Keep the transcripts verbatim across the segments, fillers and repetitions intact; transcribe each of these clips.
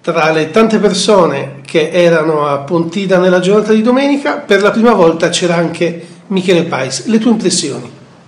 Tra le tante persone che erano a Pontida nella giornata di domenica, per la prima volta c'era anche Michele Pais. Le tue impressioni?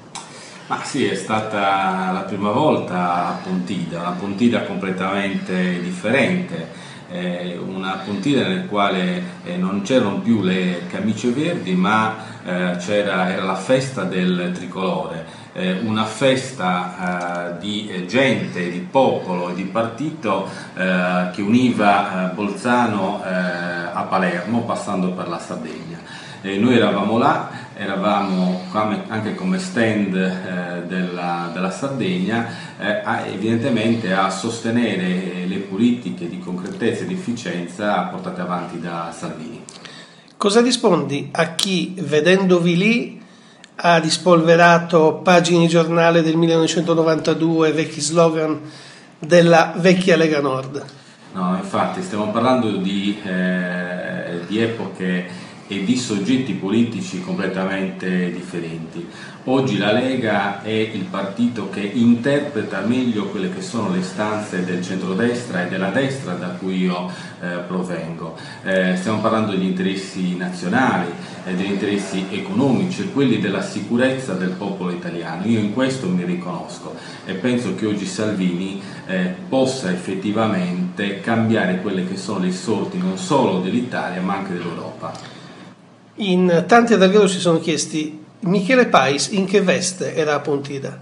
Ma sì, è stata la prima volta a Pontida, una Pontida completamente differente, eh, una Pontida nel quale eh, non c'erano più le camicie verdi, ma eh, c'era, era la festa del tricolore. Una festa eh, di gente, di popolo e di partito eh, che univa eh, Bolzano eh, a Palermo, passando per la Sardegna. E noi eravamo là, eravamo come, anche come stand eh, della, della Sardegna, eh, a, evidentemente a sostenere le politiche di concretezza e di efficienza portate avanti da Salvini. Cosa rispondi a chi, vedendovi lì, ha rispolverato pagine di giornale del millenovecentonovantadue, vecchi slogan della vecchia Lega Nord? No, infatti stiamo parlando di, eh, di epoche e di soggetti politici completamente differenti. Oggi la Lega è il partito che interpreta meglio quelle che sono le istanze del centrodestra e della destra da cui io eh, provengo. Eh, stiamo parlando degli interessi nazionali, eh, degli interessi economici e quelli della sicurezza del popolo italiano. Io in questo mi riconosco e penso che oggi Salvini eh, possa effettivamente cambiare quelle che sono le sorti non solo dell'Italia ma anche dell'Europa. In tanti ad Alghero si sono chiesti: Michele Pais in che veste era a Pontida?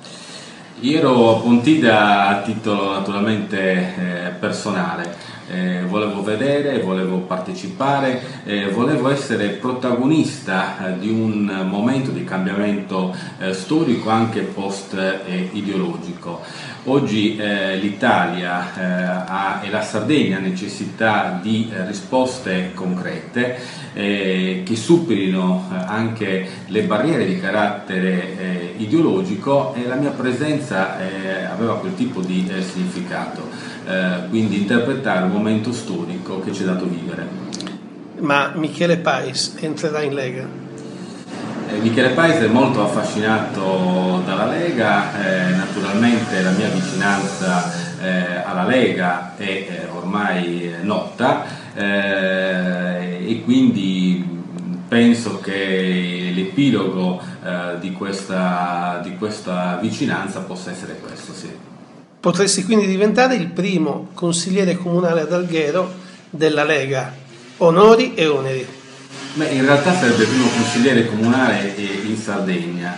Io ero a Pontida a titolo naturalmente eh, personale, eh, volevo vedere, volevo partecipare, eh, volevo essere protagonista eh, di un momento di cambiamento eh, storico anche post-ideologico. Eh, Oggi eh, l'Italia eh, ha, e la Sardegna ha necessità di eh, risposte concrete eh, che superino eh, anche le barriere di carattere eh, ideologico, e la mia presenza eh, aveva quel tipo di eh, significato, eh, quindi interpretare un momento storico che ci è dato vivere. Ma Michele Pais entrerà in Lega? Michele Pais è molto affascinato dalla Lega, eh, naturalmente la mia vicinanza eh, alla Lega è eh, ormai nota eh, e quindi penso che l'epilogo eh, di, questa, di questa vicinanza possa essere questo, sì. Potresti quindi diventare il primo consigliere comunale ad Alghero della Lega. Onori e oneri. Beh, in realtà sarebbe il primo consigliere comunale in Sardegna.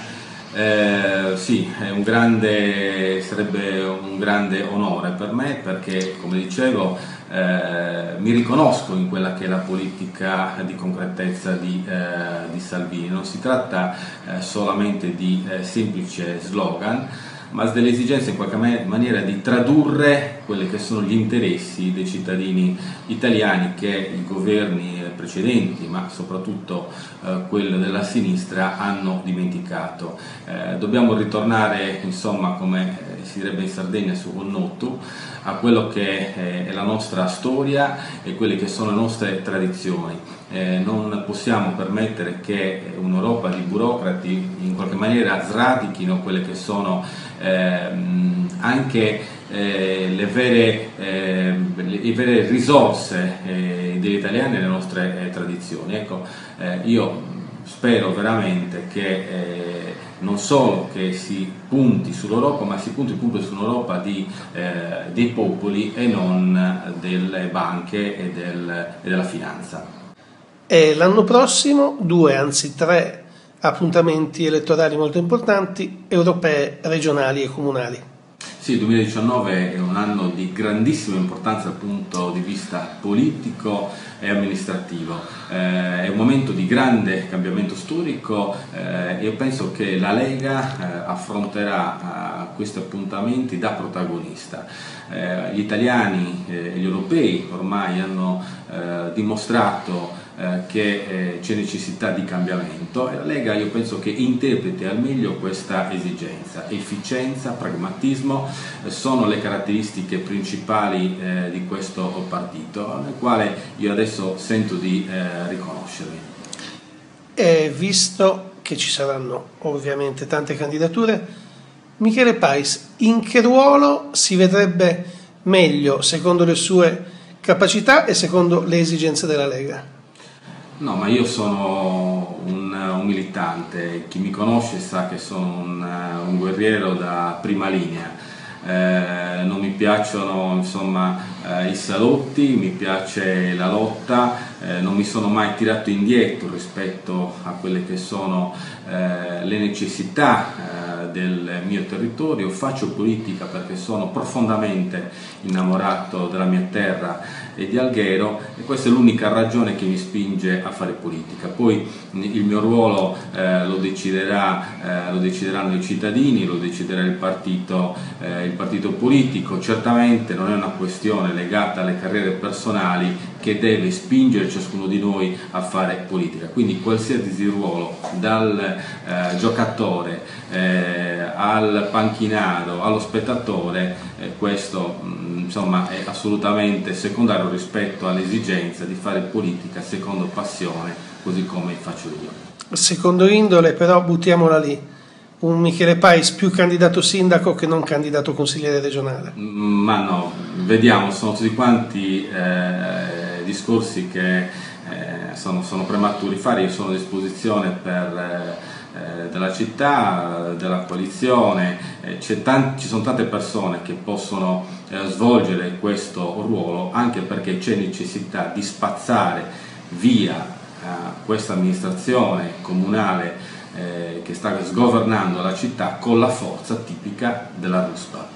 Eh, sì, è un grande, sarebbe un grande onore per me perché, come dicevo, eh, mi riconosco in quella che è la politica di concretezza di, eh, di Salvini. Non si tratta eh, solamente di eh, semplice slogan, ma delle esigenze in qualche maniera di tradurre quelli che sono gli interessi dei cittadini italiani che i governi precedenti, ma soprattutto eh, quello della sinistra, hanno dimenticato. Eh, dobbiamo ritornare, insomma, come si direbbe in Sardegna, su connotto, a quello che è la nostra storia e quelle che sono le nostre tradizioni. Eh, non possiamo permettere che un'Europa di burocrati in qualche maniera sradichino quelle che sono eh, anche eh, le, vere, eh, le vere risorse eh, degli italiani e le nostre eh, tradizioni. Ecco, eh, io spero veramente che eh, non solo che si punti sull'Europa, ma si punti appunto su un'Europa di, eh, dei popoli e non delle banche e, del, e della finanza. E l'anno prossimo due, anzi tre appuntamenti elettorali molto importanti, europee, regionali e comunali. Sì, il duemiladiciannove è un anno di grandissima importanza dal punto di vista politico e amministrativo, eh, è un momento di grande cambiamento storico e eh, io penso che la Lega eh, affronterà eh, questi appuntamenti da protagonista. Eh, gli italiani e eh, gli europei ormai hanno eh, dimostrato eh, che eh, c'è necessità di cambiamento e la Lega, io penso che interpreti al meglio questa esigenza. Efficienza, pragmatismo eh, sono le caratteristiche principali eh, di questo partito, nel quale io adesso sento di eh, riconoscermi. E visto che ci saranno ovviamente tante candidature, Michele Pais in che ruolo si vedrebbe meglio, secondo le sue capacità e secondo le esigenze della Lega? No, ma io sono un, un militante, chi mi conosce sa che sono un, un guerriero da prima linea. Eh, non mi piacciono insomma eh, i salotti, mi piace la lotta, eh, non mi sono mai tirato indietro rispetto a quelle che sono eh, le necessità eh, del mio territorio. Faccio politica perché sono profondamente innamorato della mia terra e di Alghero, e questa è l'unica ragione che mi spinge a fare politica. Poi il mio ruolo eh, lo, deciderà, eh, lo decideranno i cittadini, lo deciderà il partito, eh, il partito politico. Certamente non è una questione legata alle carriere personali che deve spingere ciascuno di noi a fare politica, quindi qualsiasi ruolo, dal eh, giocatore eh, al panchinaro allo spettatore, eh, questo mh, insomma è assolutamente secondario rispetto all'esigenza di fare politica secondo passione, così come faccio io. Secondo indole, però, buttiamola lì, un Michele Pais più candidato sindaco che non candidato consigliere regionale? Ma no, vediamo, sono tutti quanti eh, discorsi che eh, sono, sono prematuri fare. Io sono a disposizione per eh, della città, della coalizione, eh, c'è tanti, ci sono tante persone che possono eh, svolgere questo ruolo, anche perché c'è necessità di spazzare via eh, questa amministrazione comunale eh, che sta sgovernando la città con la forza tipica della ruspa.